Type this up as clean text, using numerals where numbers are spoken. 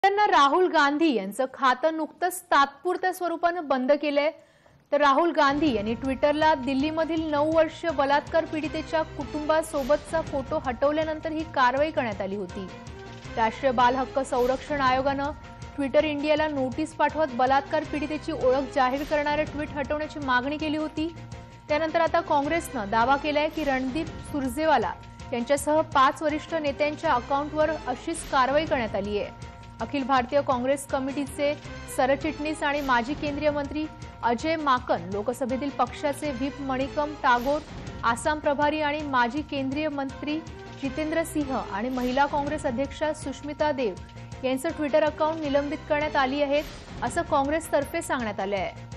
त्यांना राहुल गांधी यांचं खातं नुकतंच तात्पुरत्या स्वरूपानं बंद केलंय। तर राहुल गांधी यांनी ट्विटरला दिल्लीमधील 9 वर्षीय बलात्कार पीडितेच्या कुटुंबासोबतचा फोटो हटवल्यानंतर ही कारवाई करण्यात आली होती। राष्ट्रीय बाल हक्क संरक्षण आयोगानं ट्विटर इंडियाला नोटीस पाठवत बलात्कार पीडितेची ओळख जाहीर करणारे ट्विट हटवण्याची मागणी केली होती। त्यानंतर आता काँग्रेसनं दावा केलाय की रणदीप सुरजेवाला यांच्यासह 5 वरिष्ठ नेत्यांच्या अकाउंटवर अशीच कारवाई करण्यात आली आहे। अखिल भारतीय काँग्रेस कमिटीचे सरचिटणीस आणि माजी केंद्रीय मंत्री अजय माकन, लोकसभेतील पक्षाचे व्हीप मणिकम टागोर, आसाम प्रभारी आणि माजी केंद्रीय मंत्री जितेंद्र सिंह आणि महिला काँग्रेस अध्यक्षा सुष्मिता देव यांचं ट्विटर अकाउंट निलंबित करण्यात आली आहेत, असं काँग्रेसतर्फे सांगण्यात आलं आहे।